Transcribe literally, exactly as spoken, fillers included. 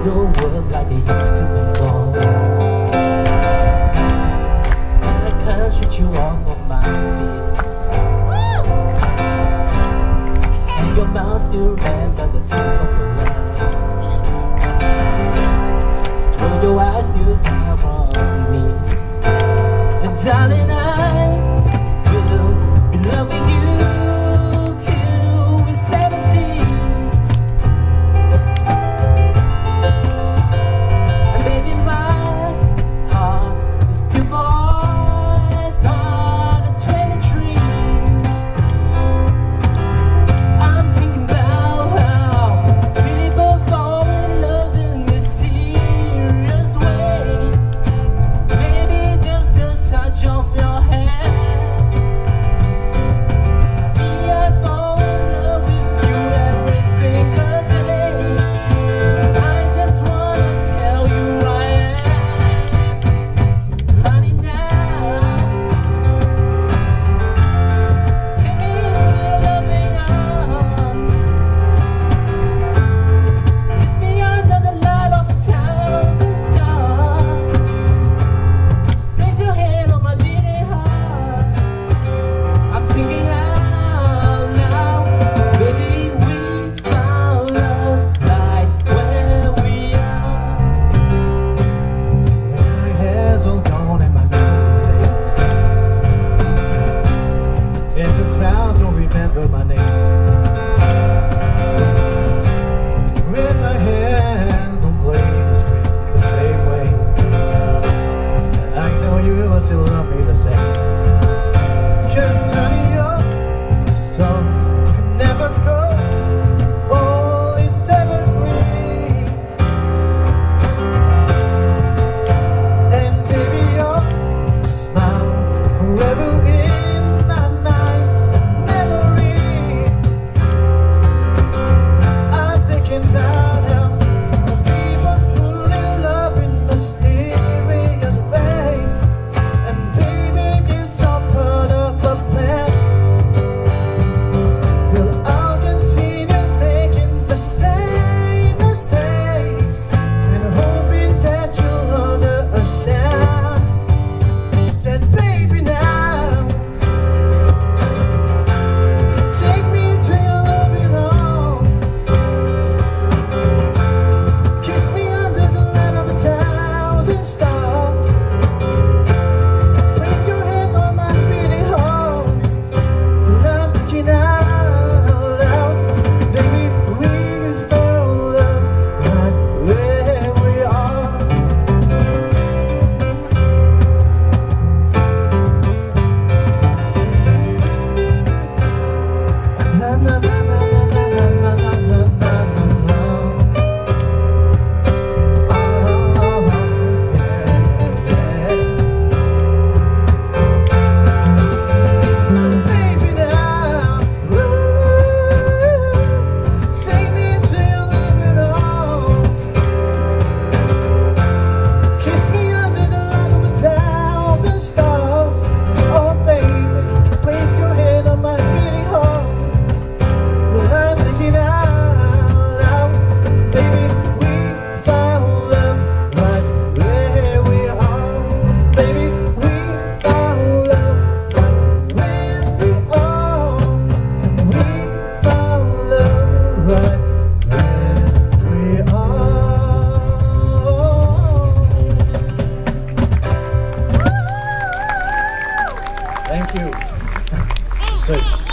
the world like it used to before. I can't switch you off of my feet, and your mouth still remember the taste of your love. Though your eyes still far from me, and darling, I will be loving you till we're seventeen. And baby, my heart is divorced on at twenty-three. I'm thinking about how people fall in love in mysterious way. Maybe just the touch of your hand. Remember my name. When my hand don't play the string the same way, I know you will still love me the same. 'Cause honey, your song can never grow, oh, it's evergreen. And baby, your smile forever in my mind. About how people fall in love in mysterious ways, and baby, it's all part of the plan. Well, Argentina making the same mistakes, and hoping that you'll understand that, baby, now take me to your loving arms. Thank you. So